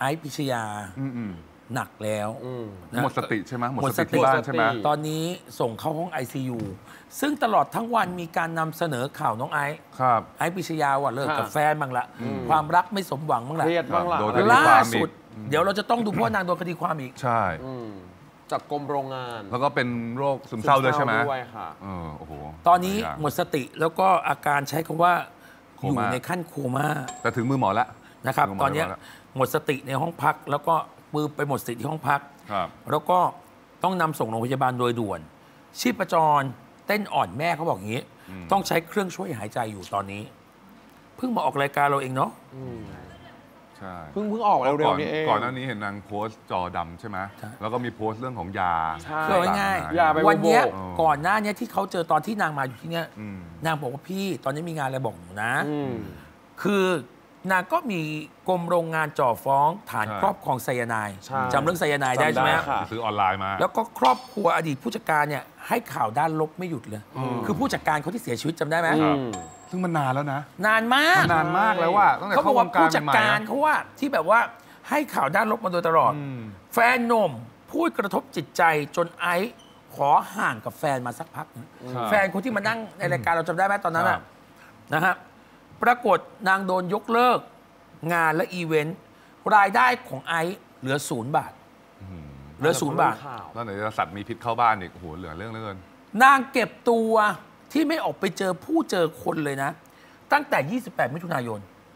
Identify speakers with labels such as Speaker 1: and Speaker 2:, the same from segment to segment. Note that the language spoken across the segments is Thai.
Speaker 1: ไอซ์พิชยาหนักแล้ว
Speaker 2: หมดสติใช่ไหมหมดสติที่บ้านใช่ไหม
Speaker 1: ตอนนี้ส่งเข้าห้อง ICU ซึ่งตลอดทั้งวันมีการนำเสนอข่าวน้องไอซ์ไอซ์พิชยาว่าเลิกกับแฟนบ้างละความรักไม่สมหวังบ้างละ
Speaker 3: เครียดบ้างละ
Speaker 1: ล่าสุดเดี๋ยวเราจะต้องดูเพราะนางโดนคดีความอีก
Speaker 2: ใช่
Speaker 3: จากกรมโรงงาน
Speaker 2: แล้วก็เป็นโรคซึมเศร้าด้วยใช่ไหม
Speaker 3: ด้วยค่ะ
Speaker 2: โอ้โห
Speaker 1: ตอนนี้หมดสติแล้วก็อาการใช้คำว่าอยู่ในขั้นโคม่า
Speaker 2: แต่ถึงมือหมอแล้ว
Speaker 1: นะครับตอนนี้หมดสติในห้องพักแล้วก็มือไปหมดสติที่ห้องพักแล้วก็ต้องนำส่งโรงพยาบาลโดยด่วนชีพจรเต้นอ่อนแม่เขาบอกอย่างนี้ต้องใช้เครื่องช่วยหายใจอยู่ตอนนี้เพิ่งมาออกรายการเราเองเนาะ
Speaker 2: ใช่
Speaker 3: เพิ่งออกเร็วๆนี้เอง
Speaker 2: ก่อนหน้านี้เห็นนางโพสต์จอดำใช่ไหมแล้วก็มีโพสต์เรื่องของยา
Speaker 1: คือง่ายๆวันนี้ก่อนหน้านี้ที่เขาเจอตอนที่นางมาอยู่ที่เนี้ยนางบอกว่าพี่ตอนนี้มีงานอะไรบอกหนูนะคือนางก็มีกรมโรงงานจ่อฟ้องฐานครอบครองไซยาไนด์จำเรื่องไซยาไนด์ได้ใช่ไหม
Speaker 2: ซื้อออนไลน์มา
Speaker 1: แล้วก็ครอบครัวอดีตผู้จัดการเนี่ยให้ข่าวด้านลบไม่หยุดเลยคือผู้จัดการเขาที่เสียชีวิตจำได้ไหม
Speaker 2: ซึ่งมันนานแล้วนะ
Speaker 1: นานมาก
Speaker 2: แล้วว่าตั้งแต่
Speaker 1: เขาบอกว่าผู้จัดการเขาว่าที่แบบว่าให้ข่าวด้านลบมาโดยตลอดแฟนหนุ่มพูดกระทบจิตใจจนไอซ์ขอห่างกับแฟนมาสักพักแฟนคนที่มานั่งในรายการเราจำได้ไหมตอนนั้นนะฮะปรากฏนางโดนยกเลิกงานและอีเวนต์รายได้ของไอซ์เหลือ0 บาทเหลือ0 บาท
Speaker 2: แล้วไหนจะสัตว์มีพิษเข้าบ้านอีกโอ้โหเหลือเรื่องเกิน
Speaker 1: นางเก็บตัวที่ไม่ออกไปเจอผู้เจอคนเลยนะตั้งแต่28 มิถุนายน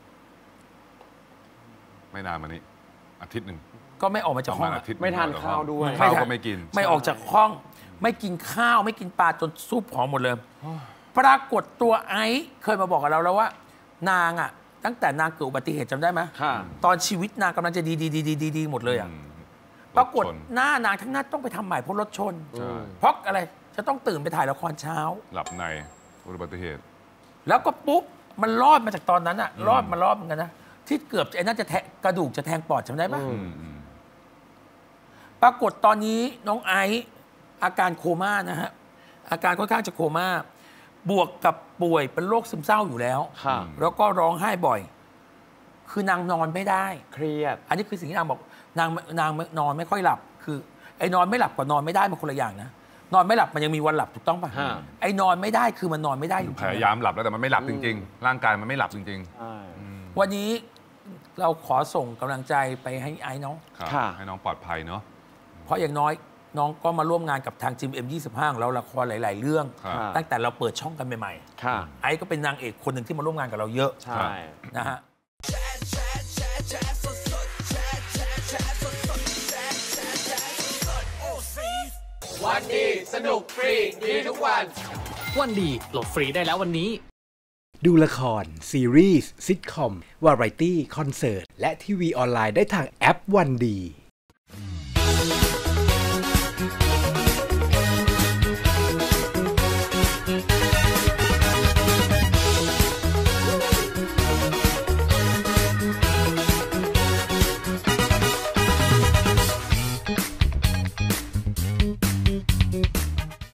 Speaker 2: ไม่นานมานี้อาทิตย์หนึ่ง
Speaker 1: ก็ไม่ออกมาจากห้อง
Speaker 3: ไม่ทานข้าวด้วย
Speaker 2: ข้าวก็ไม่กิน
Speaker 1: ไม่ออกจากห้องไม่กินข้าวไม่กินปลาจนสู้ผอมหมดเลยปรากฏตัวไอซ์เคยมาบอกกับเราแล้วว่านางอ่ะตั้งแต่นางเกิดอุบัติเหตุจำได้ไหมตอนชีวิตนางกำลังจะดีหมดเลยอ่ะปรากฏหน้านางทั้งนั้นต้องไปทำใหม่เพราะรถชนเพราะอะไรจะต้องตื่นไปถ่ายละครเช้า
Speaker 2: หลับในอุบัติเหตุ
Speaker 1: แล้วก็ปุ๊บมันรอดมาจากตอนนั้นอ่ะรอดเหมือนกันนะที่เกือบไอ้น่าจะกระดูกจะแทงปอดจำได้ไหมปรากฏตอนนี้น้องไอซ์อาการโคม่านะฮะอาการค่อนข้างจะโคม่าบวกกับป่วยเป็นโรคซึมเศร้าอยู่แล้วแล้วก็ร้องไห้บ่อยคือนางนอนไม่ได้
Speaker 3: เครียด
Speaker 1: อันนี้คือสิ่งที่นางบอกนางนอนไม่ค่อยหลับคือไอ้นอนไม่หลับกับนอนไม่ได้มันคนละอย่างนะนอนไม่หลับมันยังมีวันหลับถูกต้องป่ะไอ้นอนไม่ได้คือมันนอนไม่ได้อยู่
Speaker 2: พยายามหลับแล้วแต่มันไม่หลับจริงๆร่างกายมันไม่หลับจริง
Speaker 1: ๆวันนี้เราขอส่งกำลังใจไปให้ไอ้น้อง
Speaker 2: ให้น้องปลอดภัยเนาะ
Speaker 1: เพราะอย่างน้อยน้องก็มาร่วมงานกับทางจิม M25 ของเราละครหลายๆเรื่องตั้งแต่เราเปิดช่องกันใหม่ๆไอ้ก็เป็นนางเอกคนหนึ่งที่มาร่วมงานกับเราเยอะนะฮะ
Speaker 4: วันดีสนุกฟรีดีทุกวัน
Speaker 5: วันดีโหลดฟรีได้แล้ววันนี้
Speaker 6: ดูละครซีรีส์ซิทคอมวาไรตี้คอนเสิร์ตและทีวีออนไลน์ได้ทางแอปวันดี